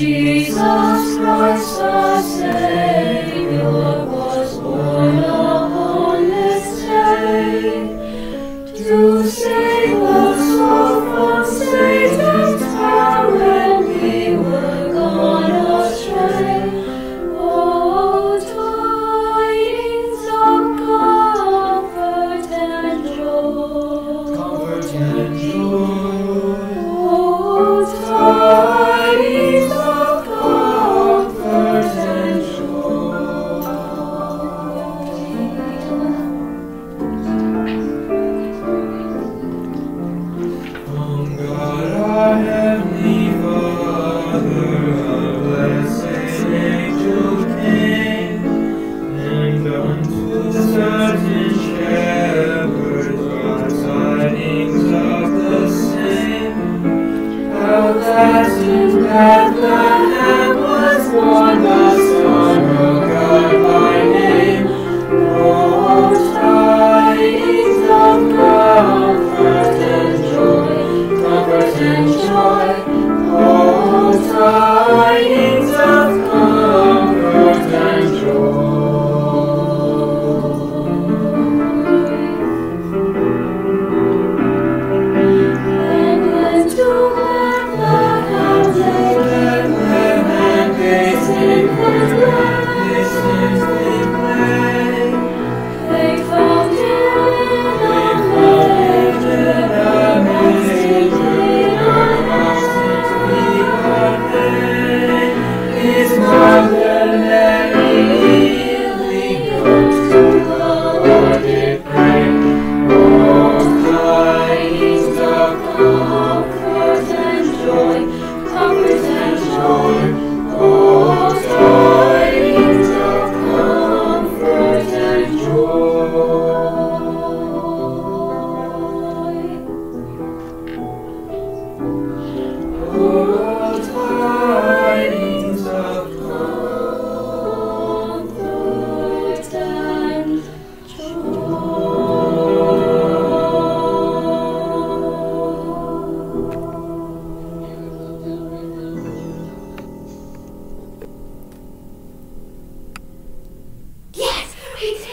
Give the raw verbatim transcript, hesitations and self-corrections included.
Jesus Christ our Savior was born upon this day to save us all from Satan's power when we were gone astray. Oh, tidings of comfort and joy. Comfort and joy. Oh, tidings of comfort and joy. From God our Heavenly Father, a blessed angel came, and unto certain shepherds brought tidings of the same, how that in Bethlehem was born the Son of God by name. Oh, tidings of comfort and joy, comfort and joy. Oh, tidings of comfort and joy. And when to Bethlehem they came, Bethlehem they sing and glad this is the play. they found him They in found a him in a manger, whereabouts he had lain. His mother Mary kneeling unto the Lord did pray. Oh, tidings of comfort and joy, comfort and joy. oh, tidings of comfort and joy. Oh, tidings of Comfort and joy. Yes, we did.